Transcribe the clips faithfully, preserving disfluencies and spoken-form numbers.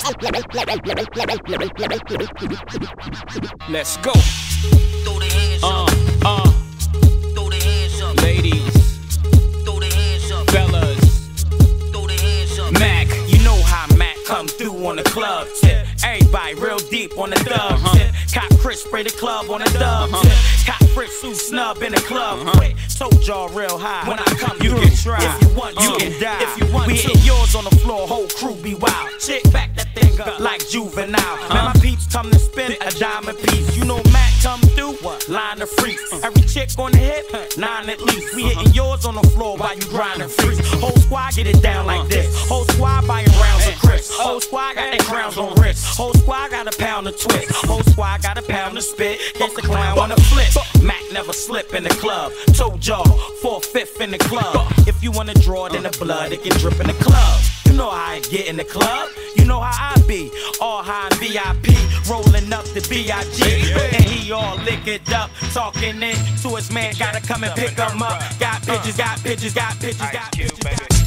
Let's go. Throw the hands up. Uh, uh. Throw the hands up. Ladies. Throw the hands up. Fellas. Throw the hands up. Mac, you know how Mac come through on the club tip. Everybody real deep on the dub uh-huh. tip. Cop Chris spray the club on the dub uh-huh. tip. Cop Fritz who snub in the club uh-huh. quick. Told y'all real high. When I come you through, can try. If you want, you uh, can die. If you want, we hit yours on the floor. Whole crew be wild. Chick back that thing up like juvenile. Uh-huh. Man, my peeps come to spin a diamond piece. You know Mac come through, what? Line of freaks. Uh-huh. Every chick on the hip, nine at least. We uh-huh. hitting yours on the floor while you grinding freaks. Whole squad get it down like this. Whole squad buying rounds of crisp. Whole squad got their crowns on wrist. Whole squad got a pound of twist. Whole squad got a pound of spit. Guess the clown on the flip. Mac never slip in the club. Told y'all, four-fifth in the club. If you wanna draw, then the blood, it can drip in the club. You know how I get in the club. You know how I be. All high V I P, rolling up the B I G. And he all liquored up, talking in to his man. Gotta come and pick him up. Got pictures, got pictures, got pictures, got pictures.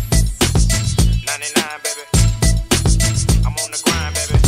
ninety-nine, baby. I'm on the grind, baby.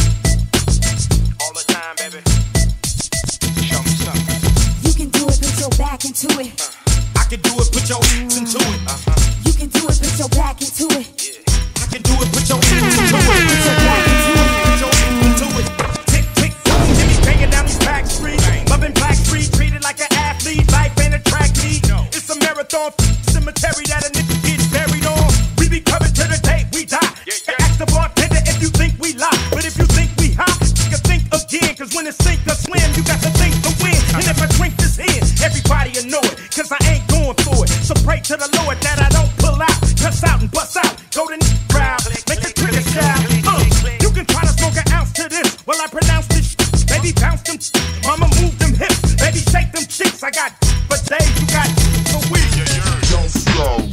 All the time, baby. Show me something. You can do it, put your back into it. I can do it, put your hands into it. Uh-huh. You can do it, put your back into it. Yeah. I can do it, put your hands into it. Put your back into it. Put your hands into it. Tick, tick, boom, Jimmy banging down these back streets. Loving Black Street, treated like an athlete. Life ain't a track meet. No. It's a marathon cemetery that a nigga gets buried on. We be coming to the day we die. Yeah, yeah. Ask the bartender if you think we lie. But if you think we hot, you can think again. Cause when it's sink or swim, you got to think to win. And if I drink this in, everybody will know it. Cause I ain't going for it. So pray to the Lord that I don't pull out. Cuss out and bust out. Go to the crowd. Make the trigger shout. Uh, you can try to smoke an ounce to this. Well, I pronounce this shit. Baby, bounce them. Mama, move them hips. Baby, shake them cheeks. I got but days. You got so weird. Don't slow.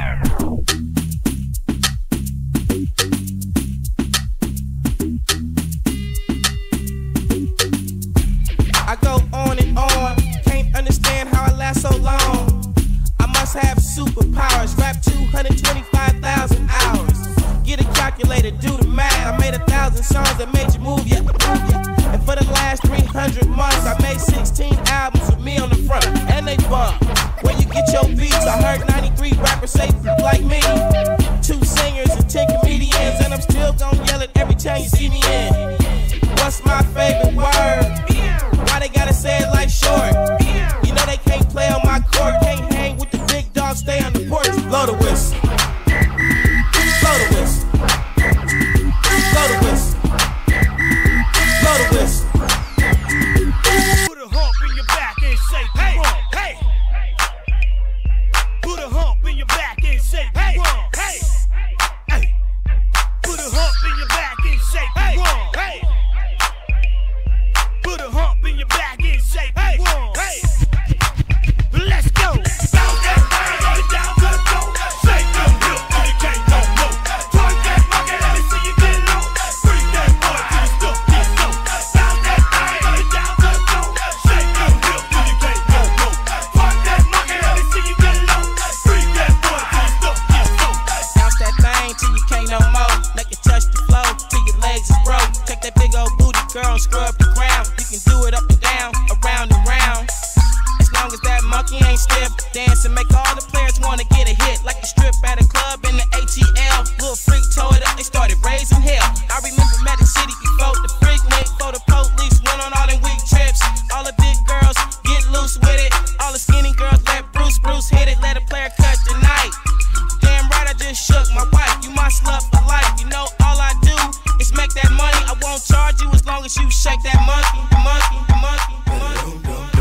I go on and on, can't understand how I last so long. I must have superpowers, rap two hundred twenty-five thousand hours. Get a calculator, do the math. I made a thousand songs that made you move, yeah, yeah. And for the last three hundred months, I made sixteen albums with me on the front, and they bump. Where you get your beats? I heard ninety-three rappers say like me. Two singers and ten comedians, and I'm still gonna yell it every time you see me in. What's my favorite word? Why they gotta say it like short? You know they can't play on my court. Can't hang with the big dogs, stay on the porch. Blow the whistle. Blow the whistle. Blow the whistle. Blow the whistle. Put a hump in your back and say, hey, hey. Put a hump in your back and say, hey, hey, hey. Put a hump in your back and say, hey, hey. Put a hump in your back and say, hey, hey. Let's go. Bounce that thing, get it down to the floor. Shake them hips till you can't no more. Twerk that monkey, let me see you get low. Freak that boy till you stuck get slow. Bounce that thing, get it down to the floor. Shake them hips till you can't no more. Twerk that monkey, let me see you get low. Freak that boy till you stuck get slow. Bounce that thing till you can't no more. Make it touch the floor till your legs is broke. Take that big old booty girl and scrub the ground. You can do it up and down, around and round. As long as that monkey ain't stiff, dance and make all the players wanna get a hit. Like a strip at a club in the A T L. Little freak tore it up, they started raising hell. I remember Magic City before the freak nick, before the police went on all them weak trips. All the big girls get loose with it. All the skinny girls let Bruce Bruce hit it. Let a player cut tonight. Damn right, I just shook my wife. You my slut for life. You know all I do is make that money. I won't charge you as long as you shake that monkey, monkey, monkey, monkey.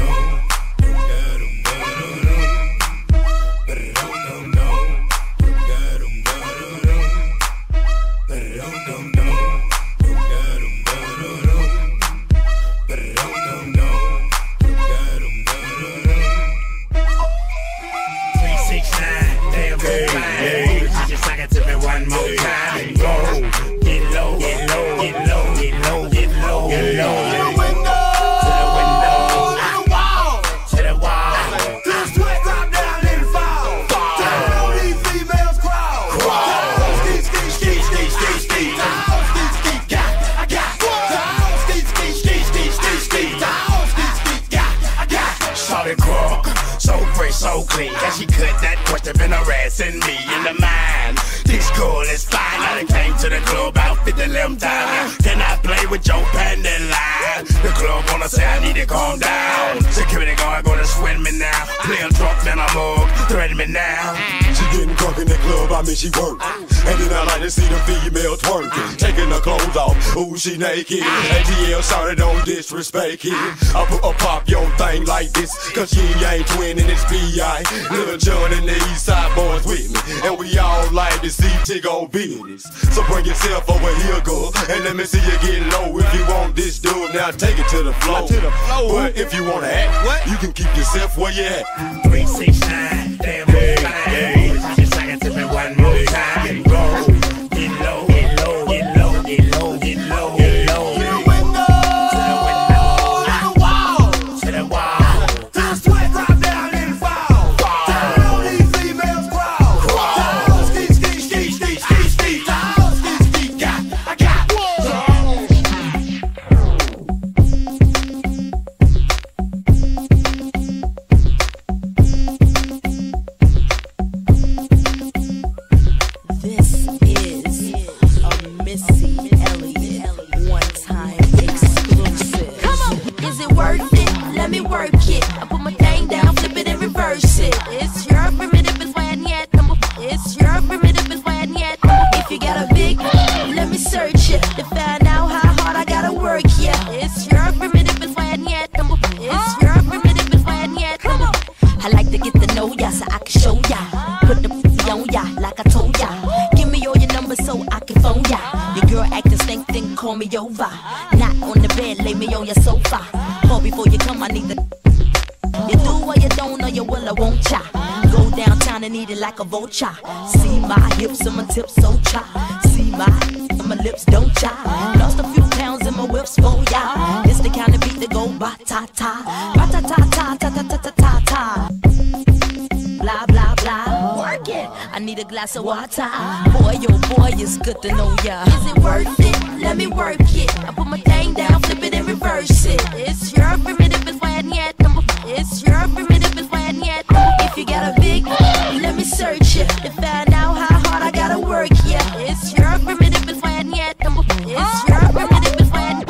One more time and go. Get low, get low, get low, get low, get low, get low. clean. And she cut that question been harassing me in the mind. This girl is fine. I done came to the club about fifty eleven times. Can I play with your panty line? The club wanna say I need to calm down. Security guard gonna sweat me now. Play a drunk man, I'm mug, threaten me now. She getting drunk in the club, I mean she work. And then I like to see the females twerking, taking her clothes off, ooh she naked. A T L shawty don't disrespect it. I put a pop your thing like this, cause she ain't twin and it's B I. Lil Jon and the East Side boys with me, and we all like to see Tiggo business. So bring yourself over here, girl, and let me see you get low. If you want this dude, now take it to the floor. To the floor. But if you wanna act, what? You can keep yourself where you at. Three, six, nine, damn, hey, hey. Just sing it to me one more time and roll. Get low, get low, get low, get low, get low, get low. To the window, to the window, to the wall, to the wall. Till the sweat drop down and fall. Tell all these females crawl. Crawl. Ski, ski, ski, ski, ski, ski. Tall, ski, ski, got, I got. Work it. I put my thing down, flip it and reverse it. It's your primitive is when yet. It's your primitive is when yet. If you got a big, let me search it to find out how hard I gotta work. Yeah, it's your primitive is when yet. It's your primitive is when yet. I like to get to know ya so I can show ya. Put the pussy on ya like I told ya. Give me all your numbers so I can phone ya. Your girl acting stink, then call me over. Not on the bed, lay me on your sofa. Call before you come, I need the. You do or you don't, or you will, I won't cha. Go downtown and eat it like a vulture. See my hips and my tips, so cha. See my and my lips, don't cha. Lost a few pounds in my whips for ya. It's the kind of beat that go ba ta ta, ba ta ta ta ta ta ta ta ta ta. Blah blah blah, work it. I need a glass of water. Boy, oh boy, it's good to know ya. Is it worth it? Let me work it. I put my thing down, flip it and reverse it. It's your primitive is when yet. It's your primitive is when yet. If you got a big, let me search it to find out how hard I gotta work. Yeah, it's your primitive is when yet. It's your primitive is when.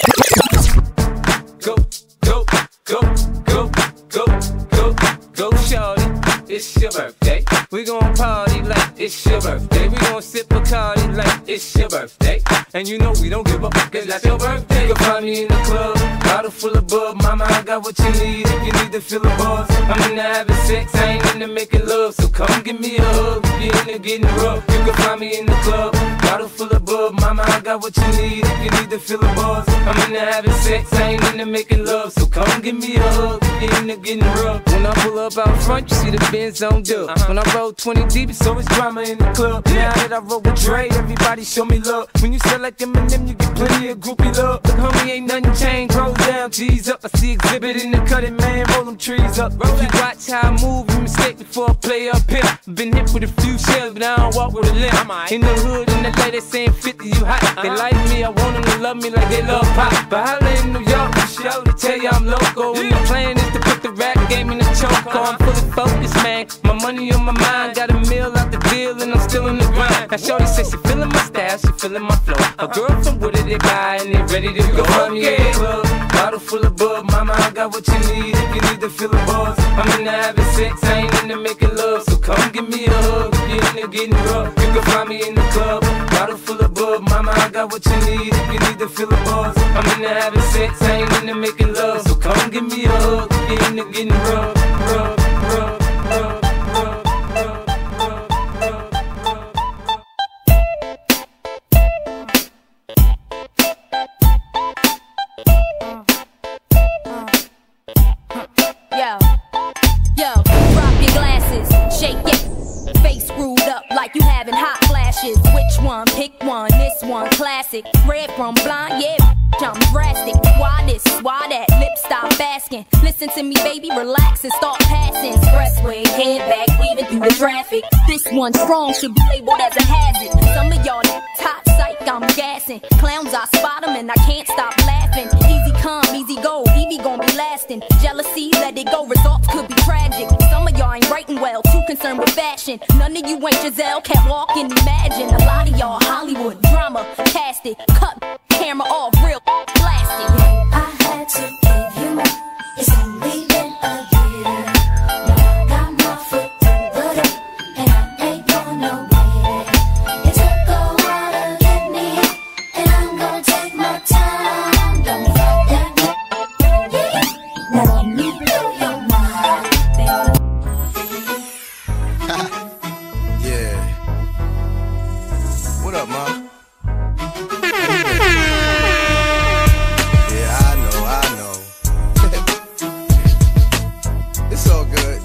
Go, go, go, go, go, go, go, shorty. It's your birthday. We gon' party like it's your birthday. We gon' sip Bacardi like it's your birthday. And you know we don't give up, cause that's your birthday. You can find me in the club, bottle full of bub. Mama, I got what you need if you need to feel the buzz. I'm into having sex, I ain't into making love. So come give me a hug if you're into getting rough. You can find me in the club, bottle full of bub. Mama, I got what you need if you need to feel the buzz. I'm into having sex, I ain't into making love. So come give me a hug if you're into getting rough. When I pull up out front, you see the Benz on dub. Uh-huh. When I roll twenty deep, it's always drama in the club. Now that I roll with Dre, everybody show me love. When you sell like Eminem, you get plenty of groupie love. Look, homie, ain't nothing changed. Roll down, G's up. I see exhibit in the cutting, man. Roll them trees up. If you watch how I move, you mistake before I play up here. Been hit with a few shells, but I don't walk with a limp. In the hood, in the lady, they saying fifty, you hot. They like me, I want them to love me like they love pop. But holla in New York, for show to tell you I'm local. And the plan is to put the rap game in the choke. I'm fully focused, man. My money on my mind, got a meal out the deal, and I'm still in the grind. Now shorty says she feeling my style, she feeling my flow. A girl from Wooded, they buy, and they ready to go. Find me in the club, bottle full of bub. Mama, I got what you need if you need to feel the buzz. I'm into having sex, I ain't into making love. So come give me a hug if you're into getting rough. You can find me in the club, bottle full of bub. Mama, I got what you need if you need to feel the buzz. I'm into having sex, I ain't into making love. So come give me a hug if you're into getting rough, rough, rough, rough. Like you having hot flashes. Which one? Pick one. This one classic. Red from blind, yeah. I'm drastic. Why this? Why that? Lip stop asking. Listen to me, baby. Relax and start passing. Expressway, head back, weaving through the traffic. This one strong should be labeled as a hazard. Some of y'all top sight. I'm gassing. Clowns, I spot them and I can't stop laughing. Easy come, easy go, Evie gon' be lasting. Jealousy, let it go, results could be tragic. Some of y'all ain't writing well, too concerned with fashion. None of you ain't Giselle, can't walk and imagine. A lot of y'all Hollywood drama, cast it, cut camera off, real blasted. I had to give you more. It's only been a year. Now I got my foot through the door, and I ain't going nowhere. It took a while to get me, and I'm gonna take my time. Don't fight that. Now let me blow your mind, baby. Yeah. What up, ma? Yeah, I know, I know. It's all good.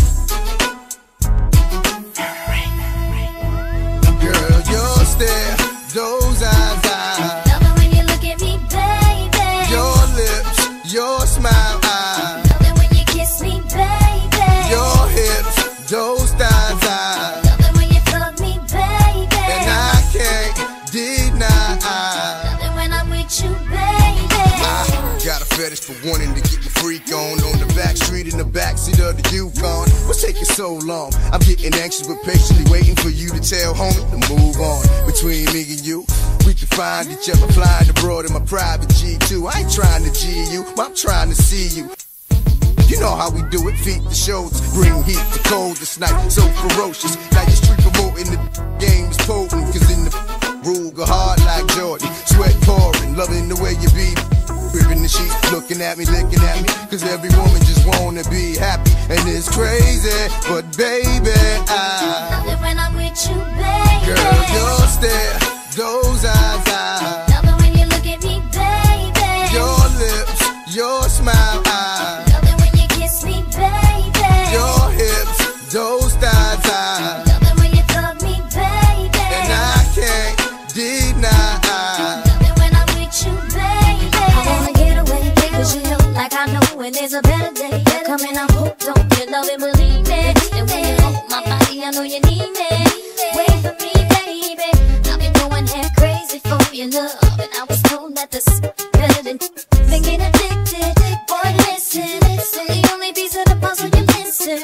Girl, your stare, those eyes, eyes. Love it when you look at me, baby. Your lips, your smile, eyes. Love it when you kiss me, baby. Your hips, those thighs, eyes. Love it when you fuck me, baby. And I can't deny. Love it when I'm with you, baby. I got a fetish for wanting to get my freak on on the back street in the backseat of the Yukon. What's taking so long? I'm getting anxious but patiently waiting for you to tell homie to move on. Between me and you, we can find each other flying abroad in my private G two. I ain't trying to G you, I'm trying to see you. You know how we do it, feet to shoulders, bring heat to cold this night, so ferocious. Now your street promoting the game is potent, cause in the Ruger hard like Jordan, sweat pouring, loving the way you be. Ripping the sheet, looking at me, licking at me, cause every woman just wanna be happy, and it's crazy, but baby, I Love it when I'm with you, baby. girl, your stare, those eyes, I Love it when you look at me, baby. your lips, your smile, I Love it when you kiss me, baby. your hips, those thighs, I Love it when you fuck me, baby. and I can't deny. Love it when I'm with you, baby. I wanna get away, cause you know, like I know when there's a better day coming. I'm hooked on your love and believe me. And when you hold my body, I know you need me. Wait for me, baby. I've been going half crazy for your love, and I was told that this better than thinking addicted. Boy, listen, listen. The only piece of the puzzle you missing.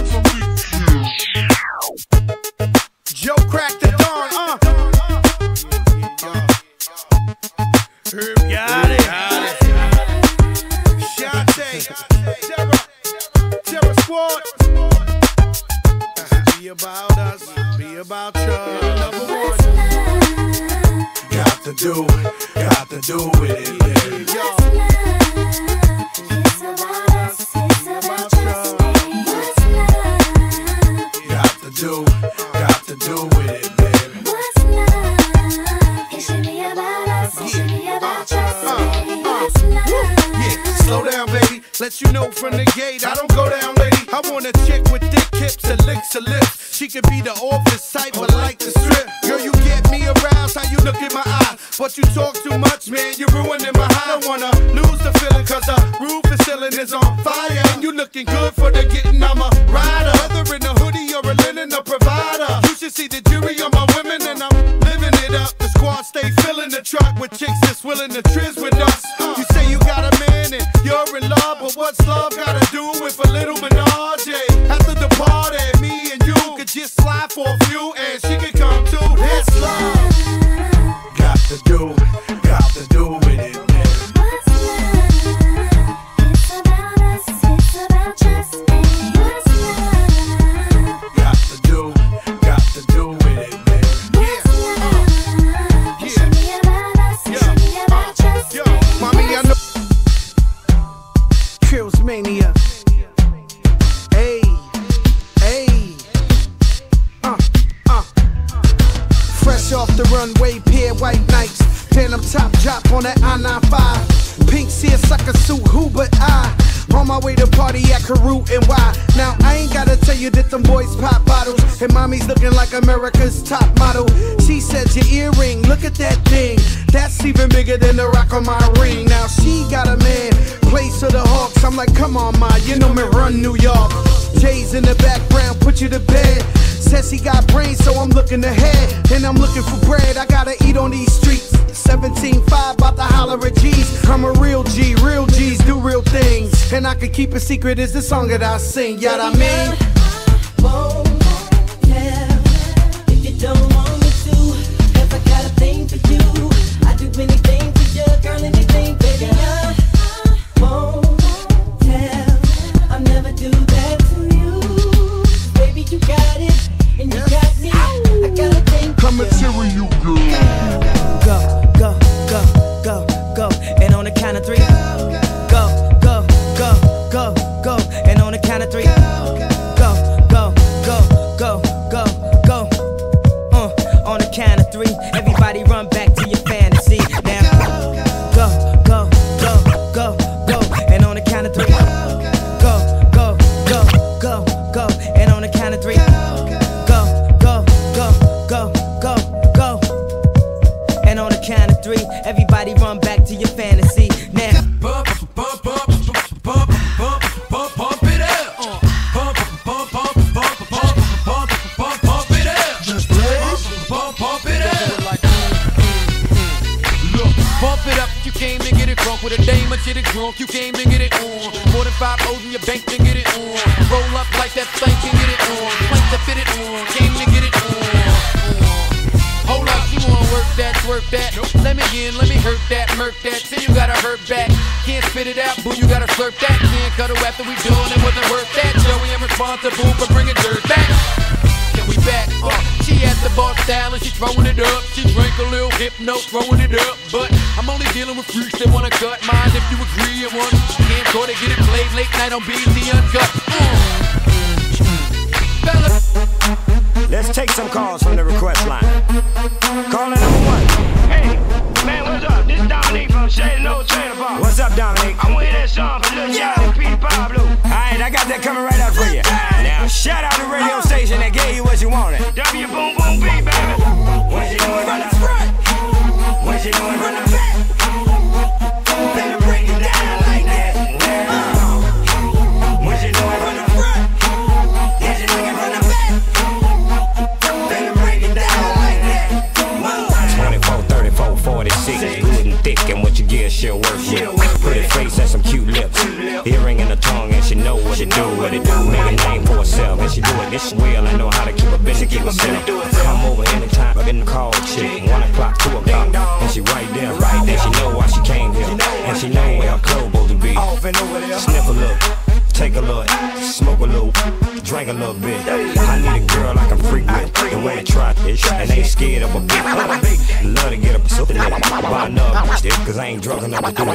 Joe cracked the dawn, uh. Herb got it. Shante, Terror, Terror Squad. Be about us, be about you. Number one. Got to do, got to do with it, baby. It's about us, it's about us, baby. What's love? Got to do, got to do with it, baby. What's love? It should be about us, it should be about us, baby. What's love? Yeah, slow down, baby. Let you know from the gate, I don't go down, lady. I want a chick with thick hips and licks her lips. She could be the office type, but like the strip. Girl, you get me aroused, how you look in my eyes. But you talk too much, man, you're ruining my high. I don't wanna lose the feeling, cause the roof is ceiling is on fire. And you looking good for the getting, I'm a rider. Whether in a hoodie or a linen, a provider. You should see the jury on my women, and I'm living it up. The squad stay filling the truck with chicks that's willing to trizz with us. You say you got a man and you're in love, but what's love gotta do with a little menage? After the party, me and you could just slide for a few, and she could come too. That's love. Got to do, got to do with it, baby. What's love? It's about us, it's about us, baby. What's love? Got to do, got to do with it, baby. What's love? It should be about us, it should be about us, Yo, baby. mommy, I know. Kills Mania. Hey, hey. Uh, uh. Fresh off the runway, pair white nights. Denim top drop on that I ninety-five. Pink seersucker suit, who but I? On my way to party at Karoo and Y. Now I ain't gotta tell you that them boys pop bottles, and mommy's looking like America's top model. She said your earring, look at that thing. That's even bigger than the rock on my ring. Now she got a man, plays for the Hawks. I'm like, come on, ma, you know me run New York. Jay's in the background, put you to bed. test, he got brains, so I'm looking ahead. And I'm looking for bread, I gotta eat on these streets. seventeen five, bout to holler at G's. I'm a real G, real G's do real things. And I can keep a secret, is the song that I sing, yeah, I mean. Whoa, yeah, if you don't want me to, if I got a thing for you, I do anything for you, girl, anything, baby, I won't tell, I'll never do that to you, baby, you got it, and you got me, I got a thing for you. Material girl. Go, go, go, go, go, and on the count of three, go, go, go, go, go, and on the count of three, go, go, go, go, go, go, uh, on the count of three, everybody run back to your fantasy, now, go, go, go, go, go, and on the count of three, go, go, go, go, go, and on the count of three, go, go, go, go, go, go. And on the count of three, everybody run back to your fantasy. Now, Bump, bump, bump, bump, bump, bump, bump, bump it up. Uh. Bump, bump, bump, bump, bump, bump, bump, bump, bump it up. Just blaze. Bump, bump it up. Look, bump it up. You came to get it drunk with a dame or get it drunk. You came to get it on. More than five O's in your bank to get it on. Roll up like that thing can get it on. Plank to fit it on. Came to get it on. Hold up, you wanna work that, twerk that. Nope. Let me in, let me hurt that, murk that. Till you gotta hurt back. Can't spit it out, boo, you gotta slurp that. Can't cut it after we done, it wasn't worth that. Joey, I'm responsible for bringing dirt back. Can we back? Uh, she at the bar style and she throwing it up. She drank a little hypno, throwing it up. But I'm only dealing with freaks that wanna cut mine. If you agree, and one can't go to get it played late night on B T Uncut. Mm. Fellas. Let's take some calls from the request line. Caller number one. Hey, man, what's up? This is Dominique from Shady No Trailer Park. What's up, Dominique? I want to hear that song from Lil Jon and Petey Pablo. Alright, I got that coming right out for you. Now, shout out the radio station that gave you what you wanted. W Boom Boom B, baby. What you doing from the front? What you doing from the back? Better break it down like that. What you doing from the front? What you doing from the back? Better break it down like that. twenty-four, thirty-four, forty-six, good and thick, and what you get, she'll work with. Pretty face and some cute lips, earring in the tongue, and she know what it do, what it do. Make a name for herself, and she do it this well. I know how to keep a bitch and keep herself. Come over anytime, I didn't call chick. One o'clock, two o'clock, and she right there, right there. She know why she came here, and she know where her clothes supposed to be. Sniff a little, take a little, smoke a little, drink a little bit. I need a girl I can freak with, the way to try this, and ain't scared of a bitch. Love to get up so lit, buy another bitch, cause I ain't drunk enough to do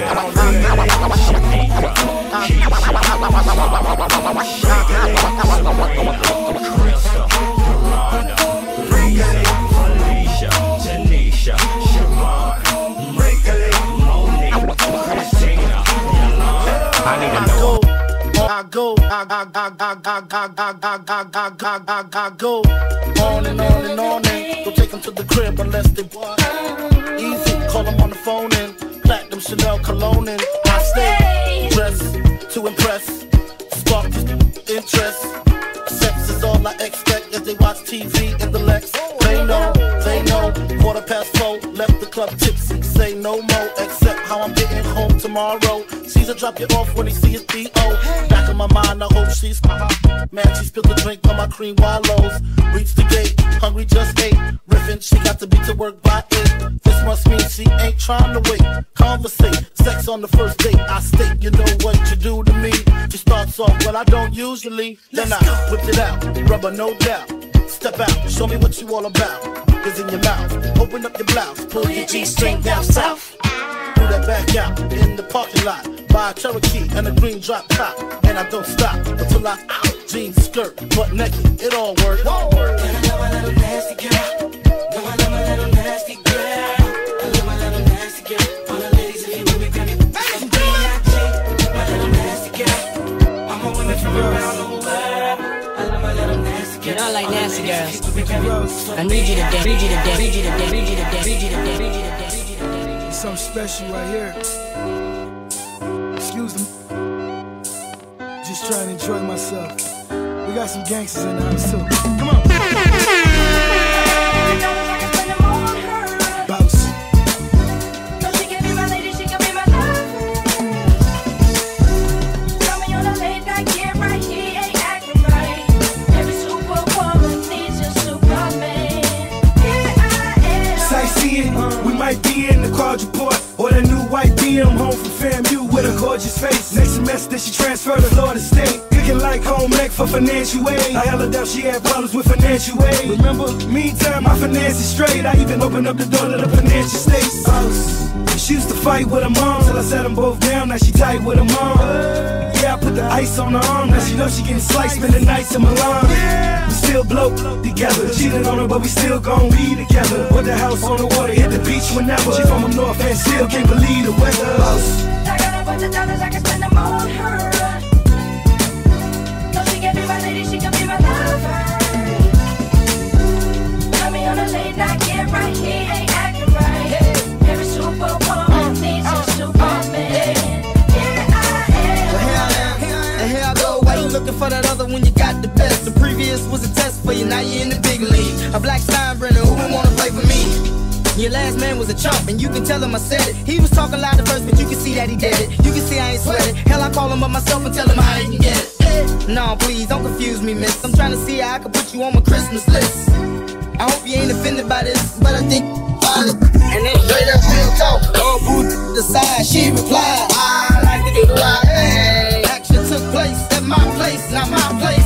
I go, I, I, I, I, I, I, I, I, I, I, I, I go on and on and on and go take them to the crib unless they what? Easy, call them on the phone and platinum Chanel cologne and I stay dressed to impress, spark interest. Sex is all I expect as they watch T V in the Lex. They know, they know, quarter past four, left the club tipsy, say no more, except how I'm getting home tomorrow. Caesar drop you off when he see his D O. Back in my mind, I hope she's uh-huh. Man, she spilled the drink on my cream wallows. Reached the gate, hungry just ate. Riffin', she got to be to work by eight. This must mean she ain't trying to wait. Conversate, sex on the first date. I state, you know what you do to me. She starts off, well, I don't usually. Then I whipped it out, rubber no doubt. Step out, show me what you all about. Is in your mouth, open up your blouse, pull your G-string down south. Do that back out in the parking lot. Buy a Cherokee and a green drop top. And I don't stop until I out. Jeans, skirt, butt naked, it all works. And I love my little nasty girl. No, I love my little nasty girl. I love my little nasty girl. All the ladies, if you with me, baby, come be my chick. My little nasty girl. I'm a woman from around the world. I love my little nasty girl. You know I like nasty girls. I need you to dance, need you to dance, need you to dance, need you to dance, need you to dance, need you to dance. Something special right here. Excuse me. Just trying to enjoy myself. We got some gangsters in the house too. Come on. Bounce. No, she can be my lady, she can be my lover. Tell me on a late night, get right, he ain't acting right. Every superwoman needs a Superman. Here I am. Sightseeing, uh, we might be in the quadruport or the new white B M home from FAMU with a gorgeous face. Next semester she transferred to Florida State. Cooking like home ec for financial aid. I held her down, she had problems with financial aid. Remember, meantime my finances straight. I even opened up the door to the financial states. She used to fight with her mom till I set them both down. Now she tight with her mom. Yeah, I put the ice on her arm. Now she knows she getting sliced, spending nights in Milan. We still blow together. Cheated on her, but we still gon' be together. Put the house on the water, hit the beach whenever. She from up north and still can't believe the weather. I got a bunch of dollars, I can spend them on her. No, she can be my lady, she can be my lover. Tell me on a late night, get right, he ain't acting right. Every superwoman needs a Superman. Here I am. Well, here I am, and here I go. Why you looking for that other when you got the best? The previous was a test for you, now you're in the big league. A black Steinbrenner, who would wanna play for me? Your last man was a chump, and you can tell him I said it. He was talking loud at first, but you can see that he did it. You can see I ain't sweat it. Hell, I call him up myself and tell him how he can get it. No, please, don't confuse me, miss. I'm trying to see how I can put you on my Christmas list. I hope you ain't offended by this, but I think about it. And then straight up real talk. Go booth the side, she replied, I like to do the right. Action took place at my place, not my place.